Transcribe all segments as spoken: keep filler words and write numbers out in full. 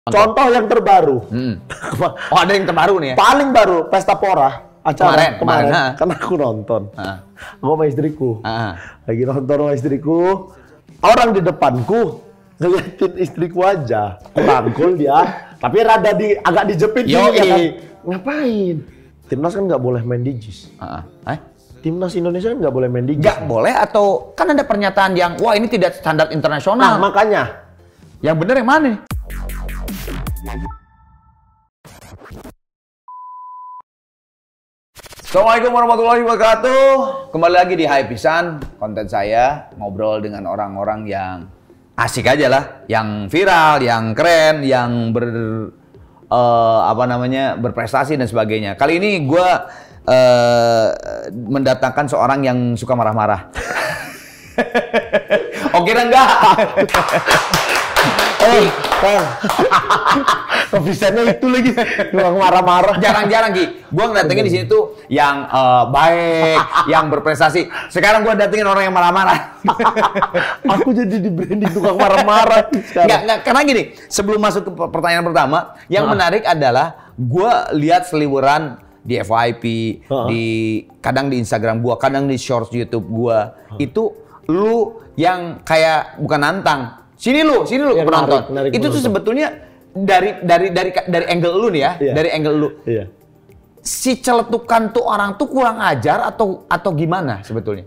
Contoh yang terbaru. Hmm. Oh, ada yang terbaru nih ya? Paling baru, Pesta Pora. Acara kemarin, kemarin. Karena aku nonton. Ha. Aku sama istriku. Ha. Lagi nonton sama istriku. Orang di depanku ngeliatin istriku aja. Kurangkul dia. Tapi rada di, agak dijepit. Yo, ya kan? Ngapain? Timnas kan nggak boleh main di jis. Eh? Timnas Indonesia kan nggak boleh main di jis. Nggak boleh atau kan ada pernyataan yang wah ini tidak standar internasional. Nah makanya. Yang bener yang mana? Assalamualaikum warahmatullahi wabarakatuh. Kembali lagi di Hai Pisan, konten saya ngobrol dengan orang-orang yang asik aja lah, yang viral, yang keren, yang ber uh, apa namanya berprestasi dan sebagainya. Kali ini gue uh, mendatangkan seorang yang suka marah-marah. Oke enggak? Eh, Kebisaannya itu lagi, doang marah-marah. Jarang-jarang Ki, gue ngedatengin di sini tuh yang uh, baik, yang berprestasi. Sekarang gue datengin orang yang marah-marah. Aku jadi di branding tukang marah-marah. Nggak, nggak, karena gini, sebelum masuk ke pertanyaan pertama, yang nah. menarik adalah gue lihat seliweran di F Y P, uh-huh. di kadang di Instagram gue, kadang di shorts YouTube gue, uh-huh. itu lu yang kayak bukan nantang. Sini lu, sini lu ya, penonton. Narik, narik itu penonton. Tuh sebetulnya dari dari dari dari angle lu nih ya, iya. dari angle lu. Iya. Si celetukan tuh orang tuh kurang ajar atau atau gimana sebetulnya?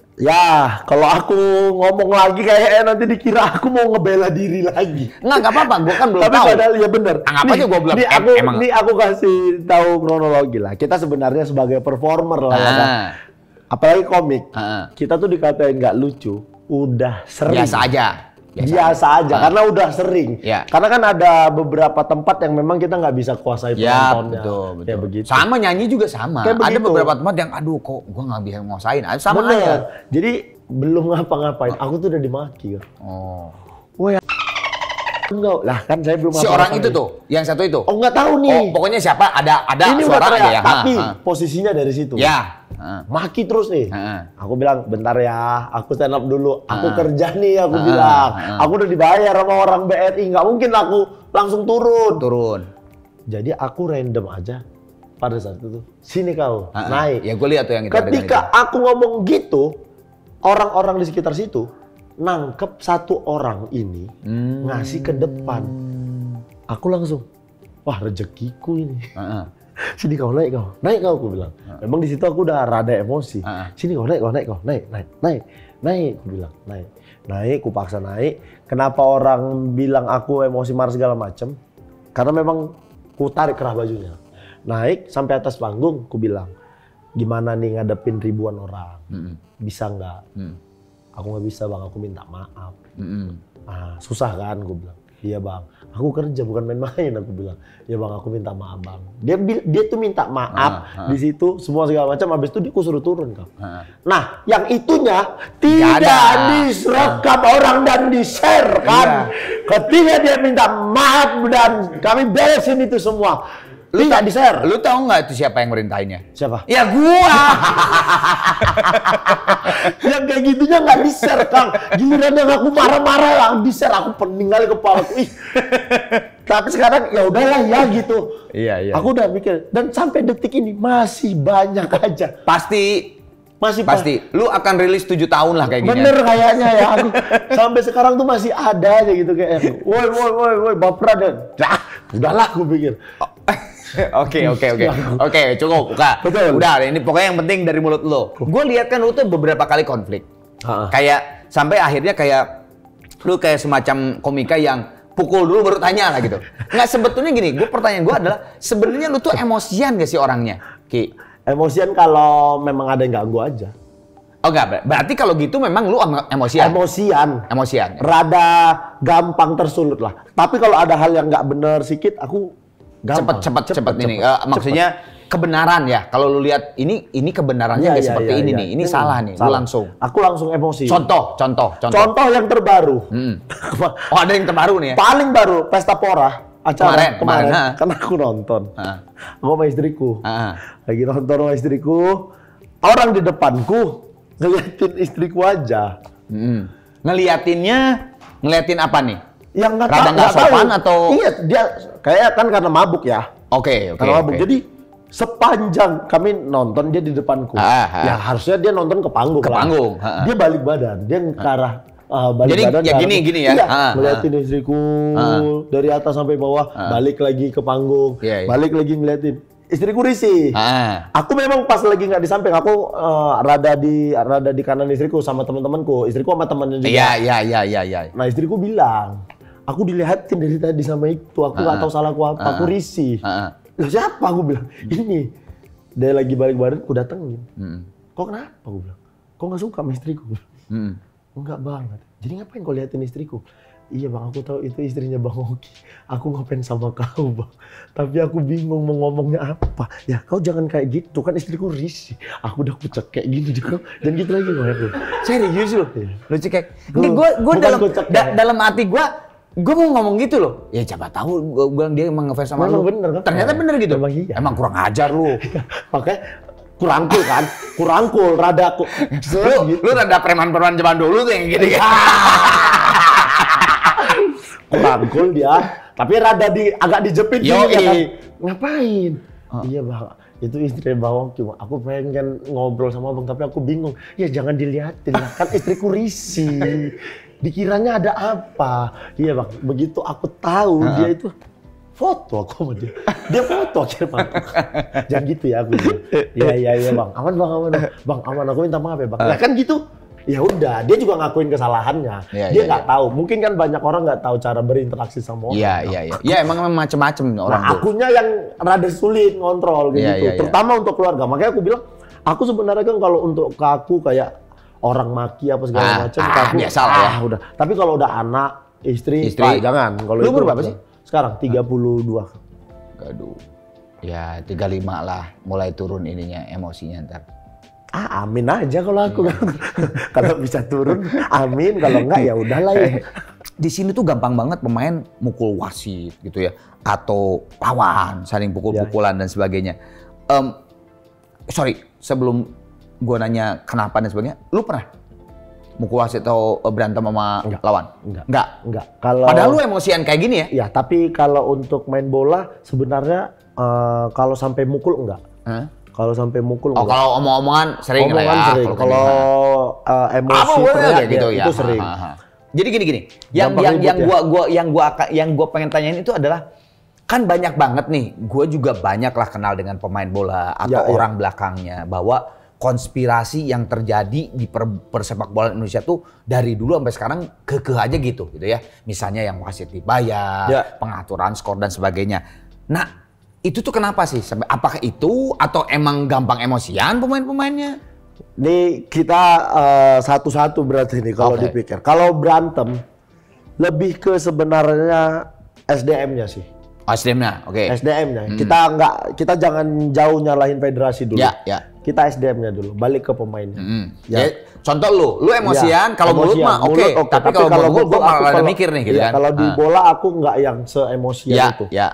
Ya, kalau aku ngomong lagi kayaknya nanti dikira aku mau ngebela diri lagi. Nggak, nggak apa-apa, gua kan belum Tapi tahu. Tapi padahal ya bener. Anggap aja gua belum. Ini aku, em, ini aku kasih tahu kronologi lah. Kita sebenarnya sebagai performer lah, ah. ya kan? Apalagi komik. Ah. Kita tuh dikatain nggak lucu, udah sering. Biasa aja. Biasa, Biasa aja, ah. karena udah sering. Ya. Karena kan ada beberapa tempat yang memang kita nggak bisa kuasai penontonnya. Ya, betul, betul. Kayak begitu. Sama nyanyi juga sama. Kayak ada begitu. beberapa tempat yang, aduh kok gua nggak bisa nguasain. Sama Bener. aja. Jadi belum ngapa-ngapain, aku tuh udah dimaki. Oh. Wah, ya. Enggak, lah kan saya belum. Si orang itu tuh, yang satu itu. Oh nggak tahu nih. Oh, pokoknya siapa? Ada ada ini suara aja ya. Tapi ha, ha. posisinya dari situ. Ya. Ha. Maki terus nih. Ha. Aku bilang bentar ya, aku stand up dulu. Aku ha. kerja nih, aku ha. bilang. Ha. Aku udah dibayar sama orang B R I, nggak mungkin aku langsung turun. Turun. Jadi aku random aja pada saat itu. Sini kau, ha. naik. Ya gue lihat tuh yang itu. Ketika aku ngomong gitu, orang-orang di sekitar situ nangkep satu orang ini hmm. ngasih ke depan. Aku langsung, wah rezekiku ini. Uh-uh. Sini kau naik kau, naik kau, aku bilang. Uh-uh. Memang di situ aku udah rada emosi. Uh-uh. Sini kau naik kau, naik kau, naik, naik, naik, naik, aku bilang, naik, naik, aku paksa naik. Kenapa orang bilang aku emosi marah segala macem? Karena memang ku tarik kerah bajunya. Naik sampai atas panggung, aku bilang, gimana nih ngadepin ribuan orang? Mm-hmm. Bisa nggak? Mm. Aku nggak bisa bang, aku minta maaf. Mm-hmm. Ah, susah kan, aku bilang. Iya bang, aku kerja bukan main-main, aku bilang. Ya bang, aku minta maaf bang. Dia dia tuh minta maaf ah, ah. di situ semua segala macam. Habis itu dia suruh turun kau. Ah. Nah, yang itunya tidak direkam ah. orang dan di-share kan. Iya. Ketika dia minta maaf dan kami beresin itu semua. Lu tidak di-share. Lu tahu nggak itu siapa yang merintahinnya? Siapa? Ya gua. Yang kayak gitunya nggak di-share Kang. Giliran yang aku marah-marah yang di-share, aku peninggal kepalaku. Ih. Tapi sekarang ya udahlah ya gitu. Iya iya. Aku udah mikir dan sampai detik ini masih banyak aja. Pasti. Masih pasti. Pa lu akan rilis tujuh tahun lah kayak gini. Bener kayaknya ya. Aku sampai sekarang tuh masih ada aja gitu kayak. Woi woi woi woi baperan dan. Nah, udahlah aku pikir. Oh. Oke oke oke oke cukup Kak. Betul. Udah ini pokoknya yang penting dari mulut lo. Gue lihat kan lu tuh beberapa kali konflik. Ha-ha. Kayak sampai akhirnya kayak lu kayak semacam komika yang pukul dulu baru tanya lah gitu. Nggak, sebetulnya gini, gue pertanyaan gue adalah sebenarnya lu tuh emosian gak sih orangnya, Ki? Emosian kalau memang ada yang ganggu aja. Oh enggak, berarti kalau gitu memang lu emosian. Emosian. Emosian. Rada gampang tersulut lah. Tapi kalau ada hal yang nggak bener sedikit, aku cepet cepet cepet ini. Uh, maksudnya cepet. Kebenaran ya. Kalau lu lihat ini ini kebenarannya ya, kayak ya, seperti ya, ini ya. nih. Ini hmm, salah nih. Salah. Lu langsung. Aku langsung emosi. Contoh, contoh, contoh. Contoh yang terbaru. Hmm. Oh ada yang terbaru nih ya? Paling baru Pesta Pora. Acara kemarin, kemarin, kemarin. Karena aku nonton. Ha. Aku sama istriku. Ha. Lagi nonton sama istriku. Orang di depanku ngeliatin istriku aja. Hmm. Ngeliatinnya, ngeliatin apa nih? yang nggak Rada tahu, nggak sopan atau? Iya, dia kayak kan karena mabuk ya. Oke, oke. Karena mabuk. oke. Jadi sepanjang kami nonton dia di depanku. Ah, ah. Ya harusnya dia nonton ke panggung Ke lah. panggung, ah, ah. Dia balik badan, dia ke arah uh, balik Jadi, badan. ya ke arah- gini, gini ya. Iya, Ah, ngeliatin istriku dari atas sampai bawah, balik lagi ke panggung, Iya, iya. balik lagi ngeliatin. Istriku risih. Ah. Aku memang pas lagi nggak di samping, aku uh, rada di rada di kanan istriku sama teman-temanku. Istriku sama temannya juga. Iya, iya, iya, iya, iya. Nah istriku bilang, aku dilihatin dari tadi sama itu, aku nggak Ah, tahu salahku apa, ah, aku risih. ah, ah. Lah siapa? Aku bilang, ini. Dia lagi balik badan, aku datengin. Hmm. Kok kenapa? Aku bilang, kok nggak suka sama istriku? Hmm. Enggak banget. Jadi ngapain kau liatin istriku? Iya bang, aku tahu itu istrinya Bang Oki. Aku ngapain sama kau bang. Tapi aku bingung mau ngomongnya apa. Ya kau jangan kayak gitu, kan istriku risih. Aku udah kucek kayak gitu juga. Dan gitu lagi loh aku. Serius lu? Iya. Lu cekek. Gua- Ini gue gue bukan dalam gua cekek. da- dalam hati gue gue mau ngomong gitu loh. Ya siapa tahu gue bilang dia emang ngefans sama Memang lu. bener kan? Ternyata bener gitu. Emang iya. Emang kurang ajar lu. Makanya kurangkul kan? Kurangkul, rada aku. lu lu rada preman-preman zaman dulu tuh yang gitu kan. Kurangkul dia, tapi rada di agak dijepit Yo, juga kan. iya. Ngapain? Iya bang, itu istri Bang Oki. Aku pengen ngobrol sama abang, tapi aku bingung. Ya jangan dilihatin lah, kan istriku risih. Dikiranya ada apa? Iya bang, begitu aku tahu Uh-huh. dia itu foto aku sama dia. Dia foto akhirnya. Jangan gitu ya aku. Iya iya iya bang, aman bang aman bang. Bang aman, aku minta maaf ya bang. Ya kan gitu. Ya udah, dia juga ngakuin kesalahannya. Iya, Dia iya, nggak iya. tahu. Mungkin kan banyak orang nggak tahu cara berinteraksi sama orang. Iya, iya, iya. Ya emang emang macem-macem orang Nah, tuh. akunya yang rada sulit ngontrol gitu, Iya, iya, iya. terutama untuk keluarga. Makanya aku bilang, aku sebenarnya kan kalau untuk ke aku kayak orang maki apa segala Ah, macam, ah, ke aku biasa lah ya. ah, udah. Tapi kalau udah anak, istri, Istri. Pak, jangan. Kalau Lu itu umur berapa sih? Sekarang tiga puluh dua. Aduh. Ya tiga puluh lima lah mulai turun ininya emosinya ntar. Ah, amin aja kalau aku kan. Kalau bisa turun, amin. Kalau enggak ya udahlah ya. Di sini tuh gampang banget pemain mukul wasit gitu ya, atau lawan saling pukul-pukulan dan sebagainya. Em, sorry, sebelum gua nanya kenapa dan sebagainya, lu pernah mukul wasit atau eh, berantem sama Enggak. lawan? Enggak. Enggak. Enggak. Kalau Padahal lu emosian kayak gini ya? ya, tapi kalau untuk main bola sebenarnya eh, kalau sampai mukul enggak. Hah? Kalau sampai mukul Oh enggak. kalau omong-omongan sering lah Omongan ya. sering. kayak Kalau gini. uh, emosi Apa boleh teriak, kayak gitu ya, ya? itu sering. Ha, ha, ha. Jadi gini-gini, yang Gampang yang ribut yang ya? gua gua yang gua akan- yang gua pengen tanyain itu adalah kan banyak banget nih, gua juga banyak lah kenal dengan pemain bola atau Ya, ya. orang belakangnya bahwa konspirasi yang terjadi di per, persepak bola Indonesia tuh dari dulu sampai sekarang kekeh aja gitu gitu ya. Misalnya yang wasit dibayar, Ya. pengaturan skor dan sebagainya. Nah, itu tuh kenapa sih? Sampai apakah itu atau emang gampang emosian pemain-pemainnya? Ini kita uh, satu-satu berarti nih kalau Oke. dipikir. Kalau berantem lebih ke sebenarnya S D M-nya sih. Oh, S D M-nya, oke. S D M-nya. Kita nggak, kita jangan jauh nyalahin federasi dulu. Ya, ya. Kita S D M-nya dulu, balik ke pemainnya. Hmm. Ya. Ya, contoh lu, lu emosian, Ya, kalau mulut emosian. mah oke. Mulut oke. Tapi, kalau mulut mulut gua aku malah ada kalau- mikir nih gitu iya, kan. Kalau di Ah. bola aku nggak yang seemosian Ya, itu. ya.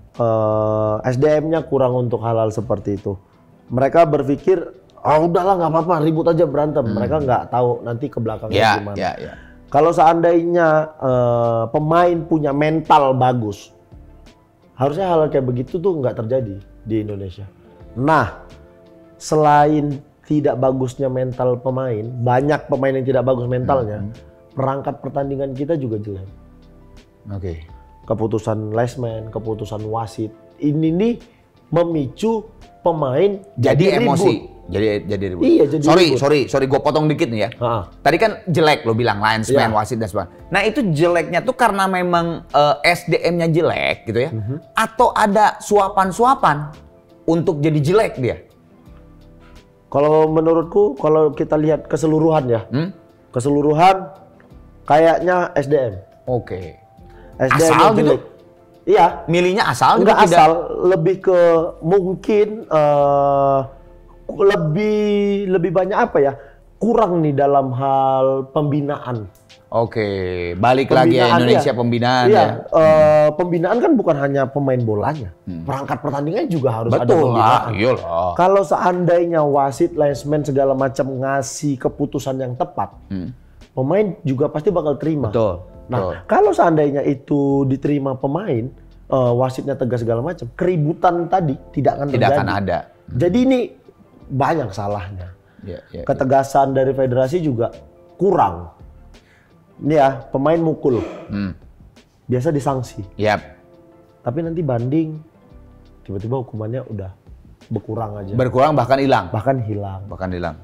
Eh, S D M-nya kurang untuk hal-hal seperti itu. Mereka berpikir, ah udahlah nggak apa-apa, ribut aja berantem. Mereka nggak tahu nanti ke belakangnya Ya, gimana. ya, ya. Kalau seandainya eh, pemain punya mental bagus, harusnya hal kayak begitu tuh nggak terjadi di Indonesia. Nah, selain tidak bagusnya mental pemain, banyak pemain yang tidak bagus mentalnya, perangkat pertandingan kita juga jelek. Oke. Keputusan linesman, keputusan wasit, ini nih memicu pemain Jadi, jadi emosi. ribut. Jadi jadi ribut. Iya, jadi sorry, ribut. sorry, sorry, gue potong dikit nih ya. Ha. Tadi kan jelek lo bilang linesman, Iya. wasit dan sebagainya. Nah itu jeleknya tuh karena memang eh, S D M-nya jelek gitu ya, Mhm. atau ada suapan-suapan untuk jadi jelek dia. Kalau menurutku, kalau kita lihat keseluruhan ya, Hmm? keseluruhan kayaknya S D M. Oke. S D M Asal yang gitu? jelek. Iya. Milihnya asal gitu, Enggak tidak? asal, lebih ke mungkin eh, lebih lebih banyak apa ya? Kurang nih dalam hal pembinaan. Oke, balik lagi ya Pembinaan, Indonesia iya. pembinaan Iya, ya. eh, pembinaan kan bukan hanya pemain bolanya. Perangkat pertandingan juga harus ada Betul lah, pembinaan. iyalah. Kalau seandainya wasit, linesman segala macam ngasih keputusan yang tepat, Hmm. pemain juga pasti bakal terima. Betul. Nah, betul. kalau seandainya itu diterima pemain, uh, wasitnya tegas segala macam, keributan tadi tidak akan Tidak terjadi. akan ada. Jadi ini banyak salahnya. Ya, ya, Ketegasan ya. dari federasi juga kurang. Ini ya, pemain mukul. Hmm. Biasa disanksi. Yap. Tapi nanti banding, tiba-tiba hukumannya udah berkurang aja. Berkurang bahkan hilang. Bahkan hilang. Bahkan hilang.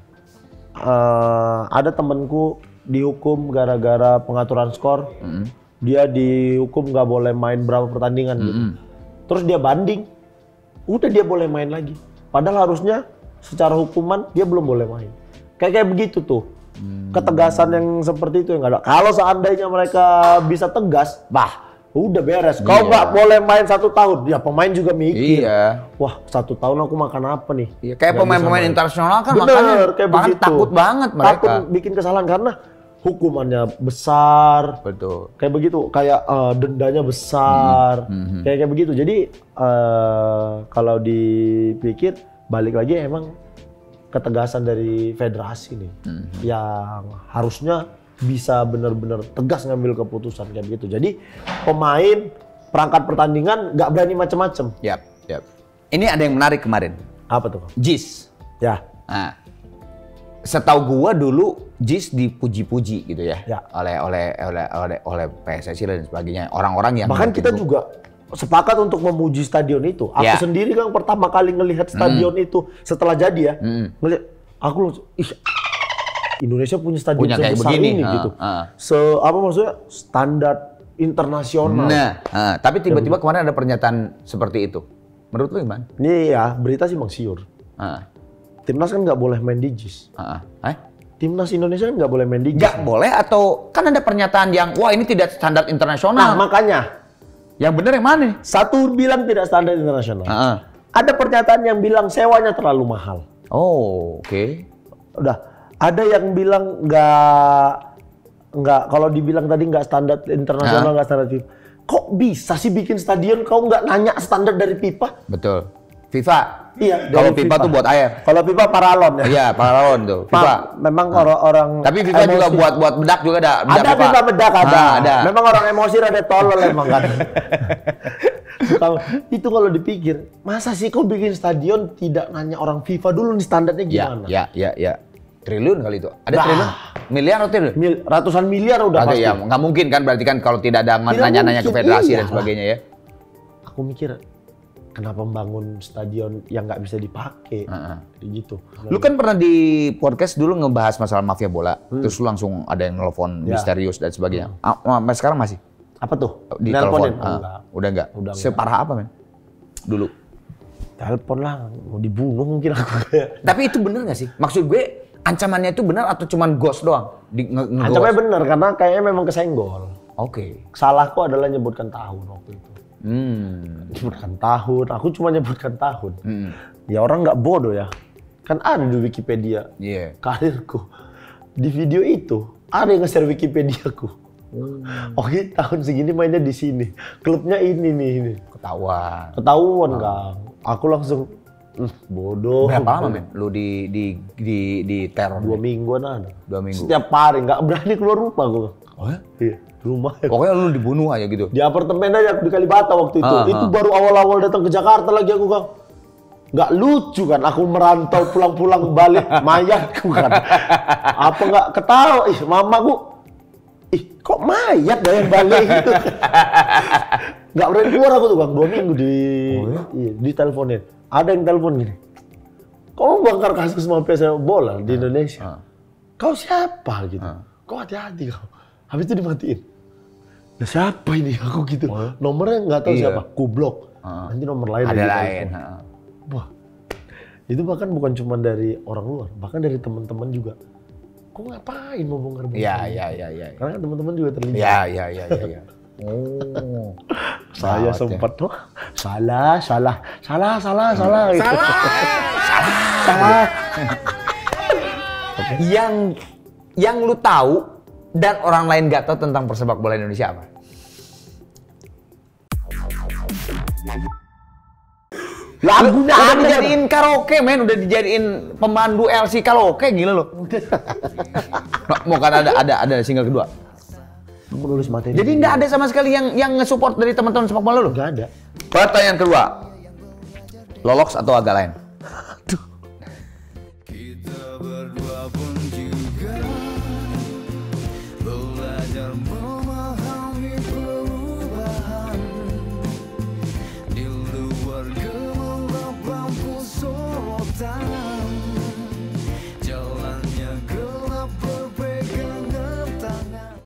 Uh, ada temenku dihukum gara-gara pengaturan skor. Mm-hmm. Dia dihukum nggak boleh main berapa pertandingan mm-hmm. gitu. Terus dia banding, udah dia boleh main lagi. Padahal harusnya secara hukuman dia belum boleh main. Kayak kayak begitu tuh. Hmm. Ketegasan yang seperti itu yang nggak ada. Kalau seandainya mereka bisa tegas, bah, udah beres. Kau nggak iya. boleh main satu tahun, ya pemain juga mikir. Iya. Wah, satu tahun aku makan apa nih? Iya, kayak pemain-pemain internasional kan bener, makanya kayak bahkan begitu. Takut banget mereka. Takut bikin kesalahan karena hukumannya besar. Betul. Kayak begitu, kayak uh, dendanya besar. Hmm. Hmm. Kayak kayak begitu. Jadi uh, kalau dipikir balik lagi emang ketegasan dari federasi nih mm-hmm. yang harusnya bisa benar-benar tegas ngambil keputusan kayak begitu. Jadi pemain perangkat pertandingan nggak berani macam-macam. Yap, yap. Ini ada yang menarik kemarin. Apa tuh? J I S. Ya. Nah, setahu gua dulu J I S dipuji-puji gitu ya, ya. oleh oleh oleh oleh oleh P S S I dan sebagainya. Orang-orang yang bahkan kita gua... juga sepakat untuk memuji stadion itu. Aku ya. sendiri kan pertama kali ngelihat stadion mm. itu setelah jadi ya. Mm. Ngelihat aku langsung ih Indonesia punya stadion punya sebesar begini. ini uh, gitu. Uh. Se apa maksudnya standar internasional. Nah, uh, tapi tiba-tiba kemarin ada pernyataan seperti itu. Menurut lu gimana? Ini ya berita sih Bang Siur. Uh. Timnas kan nggak boleh main di J I S. Uh. Eh? Timnas Indonesia kan nggak boleh main di J I S. Nggak boleh atau kan ada pernyataan yang wah ini tidak standar internasional. Nah, makanya yang benar yang mana? Satu bilang tidak standar internasional. Uh-uh. Ada pernyataan yang bilang sewanya terlalu mahal. Oh, oke. Okay. Udah. Ada yang bilang nggak nggak kalau dibilang tadi nggak standar internasional, nggak uh. standar FIFA. Kok bisa sih bikin stadion kau nggak nanya standar dari FIFA? Betul. FIFA. Iya. Kalau FIFA, FIFA tuh buat air. Kalau FIFA paralon ya. Iya, paralon tuh. FIFA. Ma, memang hmm. orang-orang. Tapi FIFA emosi. Juga buat buat bedak juga ada. Bedak ada FIFA, FIFA bedak ada. Nah, ada. Memang orang emosi rada tolol emang kan. Itu kalau dipikir, masa sih kau bikin stadion tidak nanya orang FIFA dulu nih standarnya gimana? Ya, ya, ya, ya. Triliun kali itu. Ada bah. triliun? Miliar atau triliun? Mil, ratusan miliar udah Ada, pasti. Ya, nggak mungkin kan berarti kan kalau tidak ada nanya-nanya ke federasi iya. dan sebagainya ya. Aku mikir kenapa membangun stadion yang nggak bisa dipakai, uh-huh. gitu. Lu kan pernah di podcast dulu ngebahas masalah mafia bola, hmm. terus lu langsung ada yang nelfon ya. misterius dan sebagainya. Hmm. Ah, sekarang masih? Apa tuh? Di telepon? Ah, udah enggak? Udah Separah apa men? Dulu? Telepon lah, mau dibunuh mungkin aku. Tapi itu bener nggak sih? Maksud gue ancamannya itu benar atau cuman ghost doang? Di, nge- Ancamannya bener karena kayaknya memang kesenggol. Oke. Okay. Salahku adalah nyebutkan tahun waktu itu. Hmm. Nyebutkan tahun, aku cuma nyebutkan tahun. Hmm. Ya orang nggak bodoh ya. Kan ada di Wikipedia. Iya. Yeah. Karirku. Di video itu ada yang nge-share Wikipediaku. Hmm. Oke, tahun segini mainnya di sini. Klubnya ini nih ini. Ketahuan. Ketahuan, oh. Kang. Aku langsung bodoh. Berapa lama men? Lu di di di di teror? Dua mingguan ada. Dua minggu. Setiap hari nggak berani keluar rumah gue. Oh ya? Iya. Rumah. Pokoknya lu dibunuh aja gitu. Di apartemen aja di Kalibata waktu itu. Ah, itu ah. baru awal-awal datang ke Jakarta lagi aku, Kang. Nggak lucu kan? Aku merantau pulang-pulang balik mayatku kan. Apa nggak ketawa? Ih, mamaku. Ih, kok mayat dah yang balik gitu. Nggak berani keluar aku tuh, Bang. Dua minggu di oh, ya? Iya, diteleponin. Ada yang telepon gini. Kau bongkar kasus mafia sepak bola di Indonesia. Uh. Kau siapa gitu? Uh. Kau hati-hati kau. Habis itu dimatiin. Nah, siapa ini aku gitu? Oh. Nomornya nggak tahu iya. siapa. Kublok. Uh. Nanti nomor lain. Ada lain. Uh. Wah. Itu bahkan bukan cuma dari orang luar, bahkan dari teman-teman juga. Kau ngapain mau bongkar-bongkar? Iya, iya, iya, iya. Karena kan teman-teman juga terlibat. Iya, iya, iya, iya, ya. Oh. Saya sempat tuh salah, salah, salah, salah, salah, gitu. Salah, salah, salah. Okay. Yang yang lu tahu dan orang lain nggak tahu tentang persepak bola Indonesia apa? Lagu udah, udah dijadiin karaoke men, udah dijadiin pemandu L C karaoke, gila lo. Mau kan ada ada ada single kedua. Aku nulis materi. Jadi nggak ada sama sekali yang yang nge-support dari teman-teman sepak bola lu? Nggak ada. Pertanyaan kedua. Lolox atau agak lain? Aduh. Kita berdua pun juga belajar memahami perubahan di luar gemerlap lampu sorotan.